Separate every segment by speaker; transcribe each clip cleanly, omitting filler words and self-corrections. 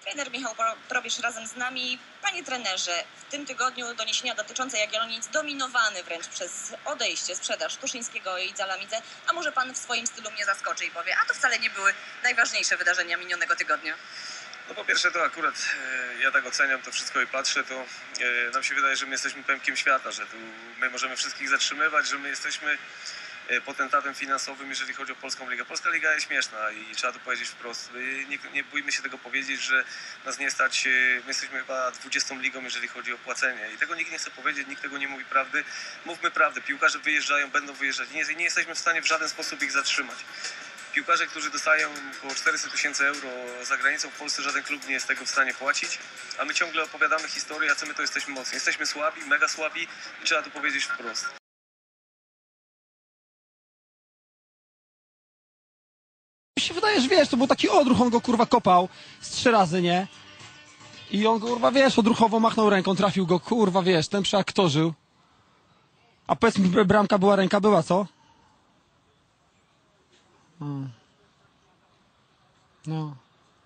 Speaker 1: Trener Michał Probierz razem z nami. Panie trenerze, w tym tygodniu doniesienia dotyczące Jagiellonic dominowany wręcz przez odejście, sprzedaż Tuszyńskiego i Zalamidze. A może pan w swoim stylu mnie zaskoczy i powie, a to wcale nie były najważniejsze wydarzenia minionego tygodnia?
Speaker 2: No po pierwsze to akurat ja tak oceniam to wszystko i patrzę, to nam się wydaje, że my jesteśmy pępkiem świata, że tu my możemy wszystkich zatrzymywać, że my jesteśmy potentatem finansowym, jeżeli chodzi o Polską Ligę. Polska Liga jest śmieszna i trzeba to powiedzieć wprost. Nie bójmy się tego powiedzieć, że nas nie stać. My jesteśmy chyba 20. ligą, jeżeli chodzi o płacenie. I tego nikt nie chce powiedzieć, nikt tego nie mówi prawdy. Mówmy prawdę. Piłkarze wyjeżdżają, będą wyjeżdżać. Nie jesteśmy w stanie w żaden sposób ich zatrzymać. Piłkarze, którzy dostają około 400 000 euro za granicą, w Polsce żaden klub nie jest tego w stanie płacić, a my ciągle opowiadamy historię, jacy my to jesteśmy mocni. Jesteśmy słabi, mega słabi i trzeba to powiedzieć wprost.
Speaker 3: Mi się wydaje, że wiesz, to był taki odruch, on go kurwa kopał z 3 razy, nie? I on kurwa, wiesz, odruchowo machnął ręką, trafił go, kurwa, wiesz, ten przeaktorzył. A powiedz mi, bramka była, ręka była, co? No.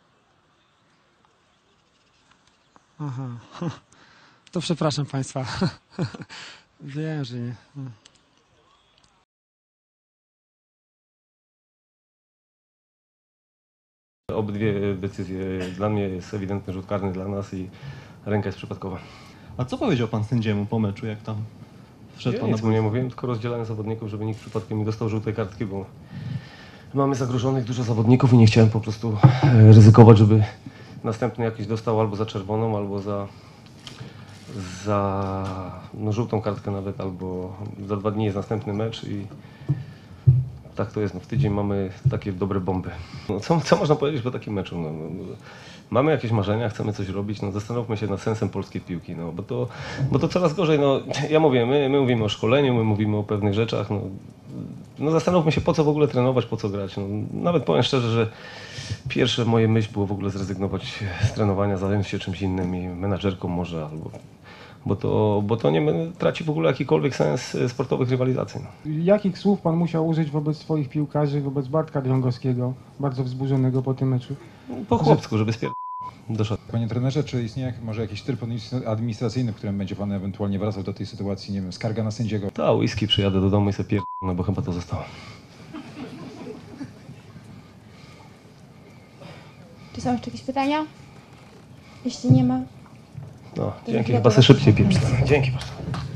Speaker 3: Aha. To przepraszam państwa. Wiem, że nie.
Speaker 2: Obydwie decyzje, dla mnie jest ewidentny rzut karny, dla nas i ręka jest przypadkowa.
Speaker 4: A co powiedział pan sędziemu po meczu, jak tam wszedł pan na boisko?
Speaker 2: Nie mówiłem, tylko rozdzielałem zawodników, żeby nikt przypadkiem nie dostał żółtej kartki, bo mamy zagrożonych dużo zawodników i nie chciałem po prostu ryzykować, żeby następny jakiś dostał albo za czerwoną, albo za żółtą kartkę nawet, albo za 2 dni jest następny mecz i tak to jest. No, w tydzień mamy takie dobre bomby. No, co można powiedzieć po takim meczu? Mamy jakieś marzenia, chcemy coś robić, no zastanówmy się nad sensem polskiej piłki, no, bo to coraz gorzej. No, ja mówię, my mówimy o szkoleniu, my mówimy o pewnych rzeczach. No zastanówmy się, po co w ogóle trenować, po co grać. No, nawet powiem szczerze, że pierwsze moje myśl było w ogóle zrezygnować z trenowania, zająć się czymś innym i menadżerką może, albo bo to nie traci w ogóle jakikolwiek sens sportowych rywalizacji. No.
Speaker 5: Jakich słów pan musiał użyć wobec swoich piłkarzy, wobec Bartka Drągowskiego, bardzo wzburzonego po tym meczu?
Speaker 2: Po chłopsku, żeby doszedł.
Speaker 6: Panie trenerze, czy istnieje może jakiś tryb administracyjny, w którym będzie pan ewentualnie wracał do tej sytuacji, nie wiem, skarga na sędziego?
Speaker 2: Ta, whisky, przyjadę do domu i sobie no bo chyba to zostało.
Speaker 7: Czy są jeszcze jakieś pytania? Jeśli nie ma...
Speaker 2: No, dzięki, chyba se szybciej pieprz. Dzięki bardzo.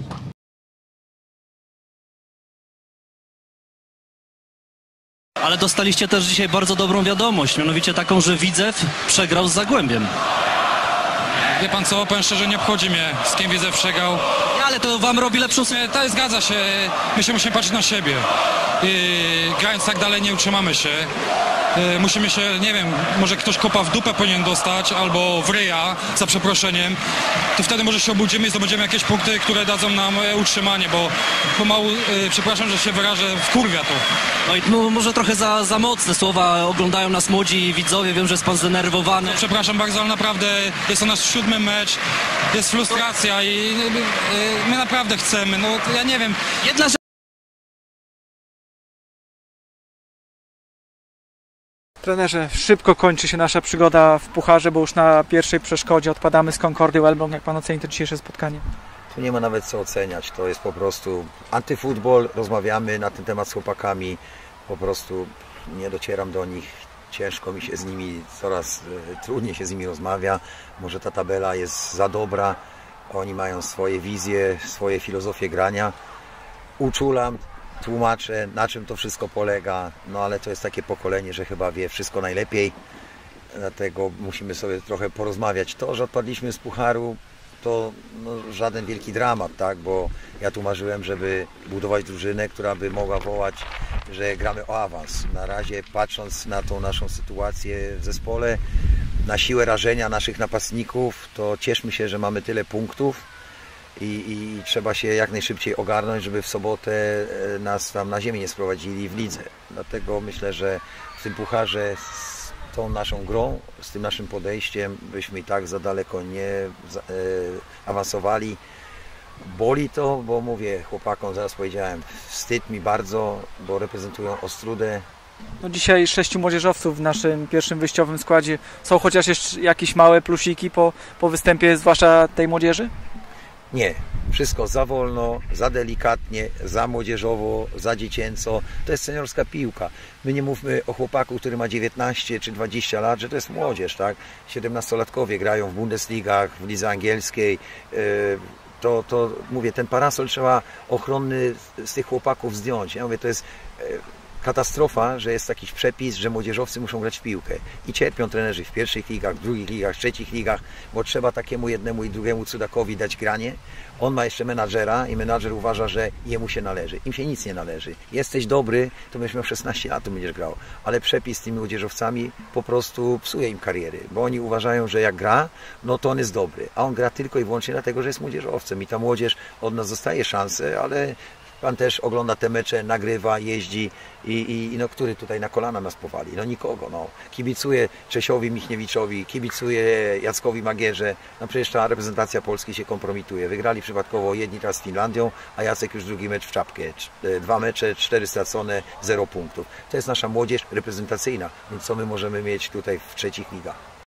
Speaker 8: Ale dostaliście też dzisiaj bardzo dobrą wiadomość, mianowicie taką, że Widzew przegrał z Zagłębiem.
Speaker 9: Wie pan co, powiem szczerze, nie obchodzi mnie, z kim Widzew przegrał.
Speaker 8: Ale to wam robi lepszą...
Speaker 9: To zgadza się, my się musimy patrzeć na siebie. Grając tak dalej nie utrzymamy się. Musimy się, nie wiem, może ktoś kopa w dupę powinien dostać, albo w ryja, za przeproszeniem. To wtedy może się obudzimy i zdobędziemy jakieś punkty, które dadzą nam utrzymanie, bo pomału, przepraszam, że się wyrażę, wkurwia to.
Speaker 8: No i może trochę za mocne słowa, oglądają nas młodzi widzowie, wiem, że jest pan zdenerwowany.
Speaker 9: No, przepraszam bardzo, ale naprawdę jest to nasz 7. mecz, jest frustracja i my naprawdę chcemy, no ja nie wiem.
Speaker 10: Trenerze, szybko kończy się nasza przygoda w Pucharze, bo już na pierwszej przeszkodzie odpadamy z Concordy Elbląg. Jak pan oceni to dzisiejsze spotkanie?
Speaker 11: Tu nie ma nawet co oceniać, to jest po prostu antyfutbol, rozmawiamy na ten temat z chłopakami, po prostu nie docieram do nich, ciężko mi się z nimi, coraz trudniej się z nimi rozmawia, może ta tabela jest za dobra, oni mają swoje wizje, swoje filozofie grania, uczulam, tłumaczę, na czym to wszystko polega, no ale to jest takie pokolenie, że chyba wie wszystko najlepiej, dlatego musimy sobie trochę porozmawiać. To, że odpadliśmy z Pucharu, to no, żaden wielki dramat, tak, bo ja tu marzyłem, żeby budować drużynę, która by mogła wołać, że gramy o awans. Na razie, patrząc na tą naszą sytuację w zespole, na siłę rażenia naszych napastników, to cieszmy się, że mamy tyle punktów. I trzeba się jak najszybciej ogarnąć, żeby w sobotę nas tam na ziemię nie sprowadzili w lidze. Dlatego myślę, że w tym Pucharze z tą naszą grą, z tym naszym podejściem byśmy i tak za daleko nie awansowali. Boli to, bo mówię chłopakom, zaraz powiedziałem, wstyd mi bardzo, bo reprezentują Ostrudę,
Speaker 10: No dzisiaj 6 młodzieżowców w naszym pierwszym wyjściowym składzie. Są chociaż jeszcze jakieś małe plusiki po występie, zwłaszcza tej młodzieży?
Speaker 11: Nie. Wszystko za wolno, za delikatnie, za młodzieżowo, za dziecięco. To jest seniorska piłka. My nie mówmy o chłopaku, który ma 19 czy 20 lat, że to jest młodzież, tak? 17-latkowie grają w Bundesligach, w lidze angielskiej. To mówię, ten parasol trzeba ochronny z tych chłopaków zdjąć. Ja mówię, to jest katastrofa, że jest jakiś przepis, że młodzieżowcy muszą grać w piłkę. I cierpią trenerzy w pierwszych ligach, w drugich ligach, w trzecich ligach, bo trzeba takiemu jednemu i drugiemu cudakowi dać granie. On ma jeszcze menadżera i menadżer uważa, że jemu się należy. Im się nic nie należy. Jesteś dobry, to będziesz miał 16 lat, to będziesz grał. Ale przepis z tymi młodzieżowcami po prostu psuje im kariery, bo oni uważają, że jak gra, no to on jest dobry. A on gra tylko i wyłącznie dlatego, że jest młodzieżowcem. I ta młodzież od nas dostaje szansę, ale pan też ogląda te mecze, nagrywa, jeździ i no, który tutaj na kolana nas powali? No nikogo. No. Kibicuję Czesiowi Michniewiczowi, kibicuję Jackowi Magierze. No przecież ta reprezentacja Polski się kompromituje. Wygrali przypadkowo jedni raz z Finlandią, a Jacek już drugi mecz w czapkę. 2 mecze, 4 stracone, 0 punktów. To jest nasza młodzież reprezentacyjna, więc co my możemy mieć tutaj w trzecich ligach?